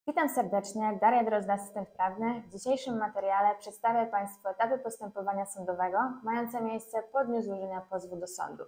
Witam serdecznie, Daria Drozd, asystent prawny. W dzisiejszym materiale przedstawię Państwu etapy postępowania sądowego mające miejsce po dniu złożenia pozwu do sądu.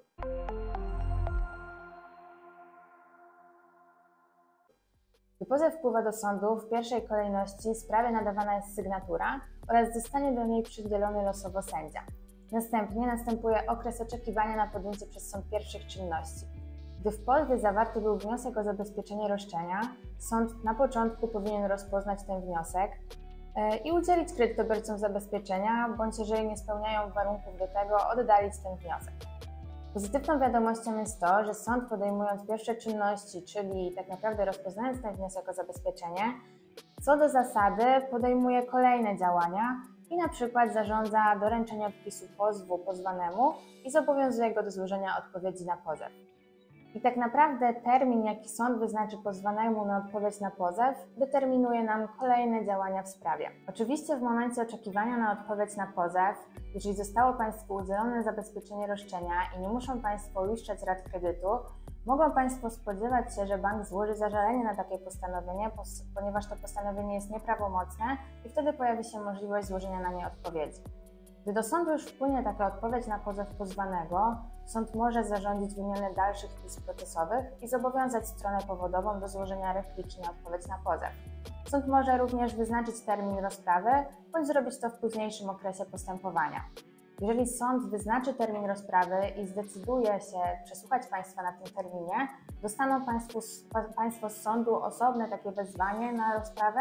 Gdy pozew wpływa do sądu, w pierwszej kolejności sprawie nadawana jest sygnatura oraz zostanie do niej przydzielony losowo sędzia. Następnie następuje okres oczekiwania na podjęcie przez sąd pierwszych czynności. Gdy w pozwie zawarty był wniosek o zabezpieczenie roszczenia, sąd na początku powinien rozpoznać ten wniosek i udzielić kredytobiorcom zabezpieczenia, bądź jeżeli nie spełniają warunków do tego, oddalić ten wniosek. Pozytywną wiadomością jest to, że sąd podejmując pierwsze czynności, czyli tak naprawdę rozpoznając ten wniosek o zabezpieczenie, co do zasady podejmuje kolejne działania i na przykład zarządza doręczenie odpisu pozwu pozwanemu i zobowiązuje go do złożenia odpowiedzi na pozew. I tak naprawdę termin, jaki sąd wyznaczy pozwanemu na odpowiedź na pozew, determinuje nam kolejne działania w sprawie. Oczywiście w momencie oczekiwania na odpowiedź na pozew, jeżeli zostało Państwu udzielone zabezpieczenie roszczenia i nie muszą Państwo uiszczać rat kredytu, mogą Państwo spodziewać się, że bank złoży zażalenie na takie postanowienie, ponieważ to postanowienie jest nieprawomocne i wtedy pojawi się możliwość złożenia na nie odpowiedzi. Gdy do sądu już wpłynie taka odpowiedź na pozew pozwanego, sąd może zarządzić wymianę dalszych pism procesowych i zobowiązać stronę powodową do złożenia repliki na odpowiedź na pozew. Sąd może również wyznaczyć termin rozprawy, bądź zrobić to w późniejszym okresie postępowania. Jeżeli sąd wyznaczy termin rozprawy i zdecyduje się przesłuchać Państwa na tym terminie, dostaną Państwo z sądu osobne takie wezwanie na rozprawę,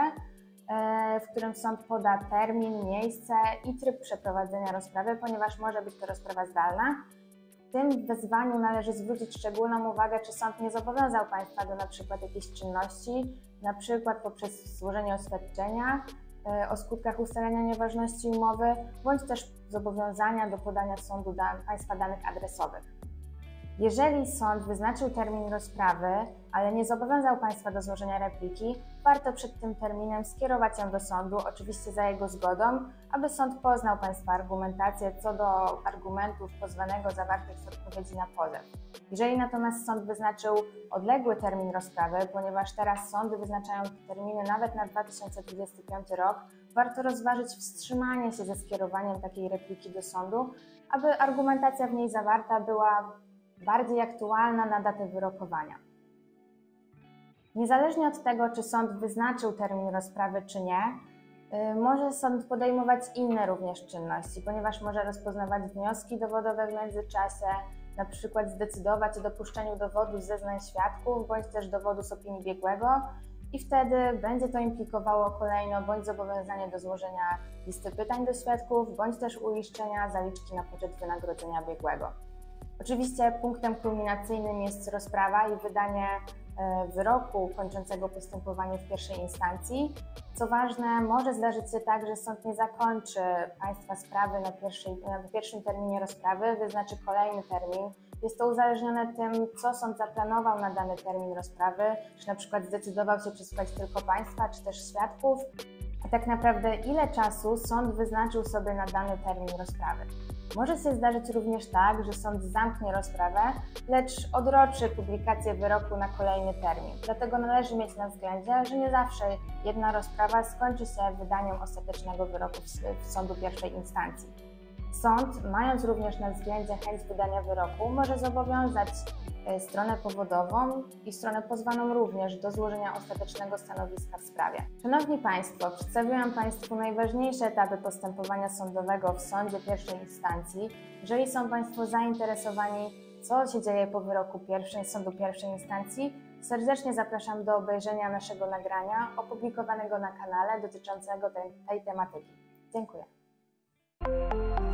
w którym sąd poda termin, miejsce i tryb przeprowadzenia rozprawy, ponieważ może być to rozprawa zdalna. W tym wezwaniu należy zwrócić szczególną uwagę, czy sąd nie zobowiązał Państwa do np. jakiejś czynności, np. poprzez złożenie oświadczenia o skutkach ustalenia nieważności umowy, bądź też zobowiązania do podania sądu Państwa danych adresowych. Jeżeli sąd wyznaczył termin rozprawy, ale nie zobowiązał Państwa do złożenia repliki, warto przed tym terminem skierować ją do sądu, oczywiście za jego zgodą, aby sąd poznał Państwa argumentację co do argumentów pozwanego zawartych w odpowiedzi na pozew. Jeżeli natomiast sąd wyznaczył odległy termin rozprawy, ponieważ teraz sądy wyznaczają terminy nawet na 2025 rok, warto rozważyć wstrzymanie się ze skierowaniem takiej repliki do sądu, aby argumentacja w niej zawarta była bardziej aktualna na datę wyrokowania. Niezależnie od tego, czy sąd wyznaczył termin rozprawy, czy nie, może sąd podejmować inne również czynności, ponieważ może rozpoznawać wnioski dowodowe w międzyczasie, na przykład zdecydować o dopuszczeniu dowodu z zeznań świadków, bądź też dowodu z opinii biegłego i wtedy będzie to implikowało kolejno bądź zobowiązanie do złożenia listy pytań do świadków, bądź też uiszczenia zaliczki na poczet wynagrodzenia biegłego. Oczywiście punktem kulminacyjnym jest rozprawa i wydanie wyroku kończącego postępowanie w pierwszej instancji. Co ważne, może zdarzyć się tak, że sąd nie zakończy Państwa sprawy na pierwszym terminie rozprawy, wyznaczy kolejny termin. Jest to uzależnione tym, co sąd zaplanował na dany termin rozprawy, czy na przykład zdecydował się przesłuchać tylko Państwa, czy też świadków, a tak naprawdę ile czasu sąd wyznaczył sobie na dany termin rozprawy. Może się zdarzyć również tak, że sąd zamknie rozprawę, lecz odroczy publikację wyroku na kolejny termin. Dlatego należy mieć na względzie, że nie zawsze jedna rozprawa skończy się wydaniem ostatecznego wyroku sądu pierwszej instancji. Sąd, mając również na względzie chęć wydania wyroku, może zobowiązać stronę powodową i stronę pozwaną również do złożenia ostatecznego stanowiska w sprawie. Szanowni Państwo, przedstawiłam Państwu najważniejsze etapy postępowania sądowego w sądzie pierwszej instancji. Jeżeli są Państwo zainteresowani, co się dzieje po wyroku sądu pierwszej instancji, serdecznie zapraszam do obejrzenia naszego nagrania opublikowanego na kanale dotyczącego tej tematyki. Dziękuję.